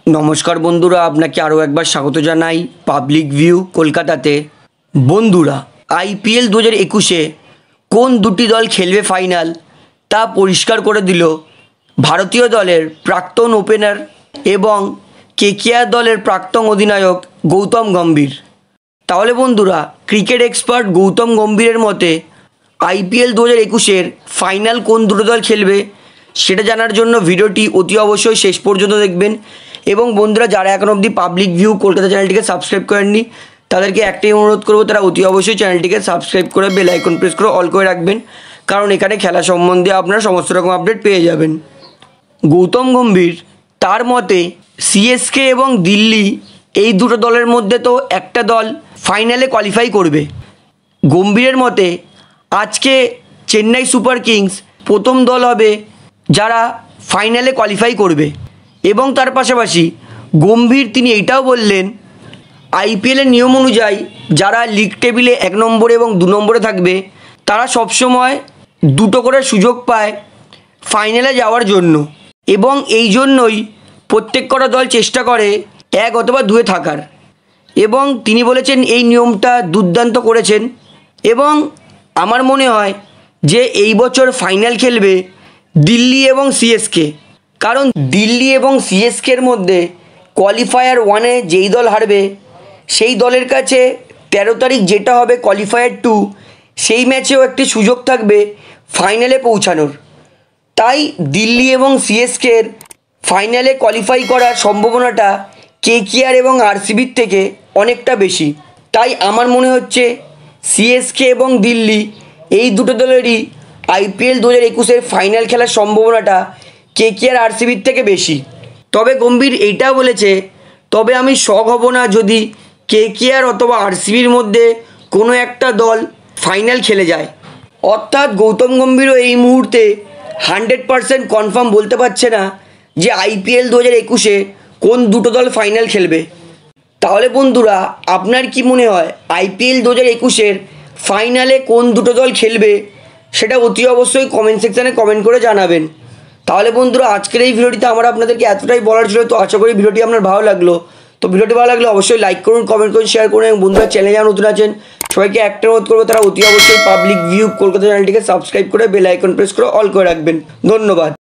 নমস্কার বন্ধুরা, আপনাকে আরও একবার স্বাগত জানাই পাবলিক ভিউ কলকাতাতে। বন্ধুরা, আইপিএল 2021-এ কোন দুটি দল খেলবে ফাইনাল তা পরিষ্কার করে দিল ভারতীয় দলের প্রাক্তন ওপেনার এবং কেকেআর দলের প্রাক্তন অধিনায়ক গৌতম গম্ভীর। তাহলে বন্ধুরা, ক্রিকেট এক্সপার্ট গৌতম গম্ভীরের মতে আইপিএল 2021-এর ফাইনাল কোন দুটো দল খেলবে সেটা জানার জন্য ভিডিওটি অতি অবশ্যই শেষ পর্যন্ত দেখবেন। এবং বন্ধুরা, যারা এখন অবধি পাবলিক ভিউ কলকাতা চ্যানেলটিকে সাবস্ক্রাইব করেননি তাদেরকে একটাই অনুরোধ করবো, তারা অতি অবশ্যই চ্যানেলটিকে সাবস্ক্রাইব করে বেল আইকন প্রেস করে অল করে রাখবেন, কারণ এখানে খেলা সম্বন্ধে আপনারা সমস্ত রকম আপডেট পেয়ে যাবেন। গৌতম গম্ভীর তার মতে সিএসকে এবং দিল্লি এই দুটো দলের মধ্যে তো একটা দল ফাইনালে কোয়ালিফাই করবে। গম্ভীরের মতে আজকে চেন্নাই সুপার কিংস প্রথম দল হবে যারা ফাইনালে কোয়ালিফাই করবে। এবং তার পাশাপাশি গম্ভীর তিনি এইটাও বললেন, আইপিএলের নিয়ম অনুযায়ী যারা লিগ টেবিলে 1 নম্বরে এবং 2 নম্বরে থাকবে তারা সবসময় দুটো করে সুযোগ পায় ফাইনালে যাওয়ার জন্য, এবং এই জন্যই প্রত্যেক কটা দল চেষ্টা করে 1 অথবা 2-এ থাকার। এবং তিনি বলেছেন এই নিয়মটা দুর্দান্ত করেছেন, এবং আমার মনে হয় যে এই বছর ফাইনাল খেলবে দিল্লি এবং সিএসকে, কারণ দিল্লি এবং সিএসকের মধ্যে কোয়ালিফায়ার 1-এ যেই দল হারবে সেই দলের কাছে 13 তারিখ যেটা হবে কোয়ালিফায়ার 2, সেই ম্যাচেও একটি সুযোগ থাকবে ফাইনালে পৌঁছানোর। তাই দিল্লি এবং সিএসকের ফাইনালে কোয়ালিফাই করার সম্ভাবনাটা কেকেআর এবং আরসিবির থেকে অনেকটা বেশি। তাই আমার মনে হচ্ছে সিএসকে এবং দিল্লি এই দুটো দলেরই আইপিএল 2021-এর ফাইনাল খেলার সম্ভাবনাটা কেকেআর আরসিবির থেকে বেশি। তবে গম্ভীর এইটাও বলেছে, তবে আমি শক হব না যদি কেকেআর অথবা আরসিবির মধ্যে কোনো একটা দল ফাইনাল খেলে যায়। অর্থাৎ গৌতম গম্ভীরও এই মুহূর্তে 100% কনফার্ম বলতে পারছে না যে আইপিএল 2021-এ কোন দুটো দল ফাইনাল খেলবে। তাহলে বন্ধুরা, আপনার কি মনে হয় আইপিএল 2021-এর ফাইনালে কোন দুটো দল খেলবে সেটা অতি অবশ্যই কমেন্ট সেকশানে কমেন্ট করে জানাবেন। তাহলে বন্ধুরা, আজকের এই ভিডিওটিতে আমার আপনাদেরকে এতটাই বলার ছিল। তো আশা করি ভিডিওটি আপনার ভালো লাগলো। তো ভিডিওটি ভালো লাগলে অবশ্যই লাইক করুন, কমেন্ট করুন, শেয়ার করুন, এবং বন্ধুরা চ্যানেলে যারা নতুন আছেন সবাইকে একটা অনুরোধ করবো, তারা অতি অবশ্যই পাবলিক ভিউ কলকাতা চ্যানেলটিকে সাবস্ক্রাইব করে বেল আইকন প্রেস করে অল করে রাখবেন। ধন্যবাদ।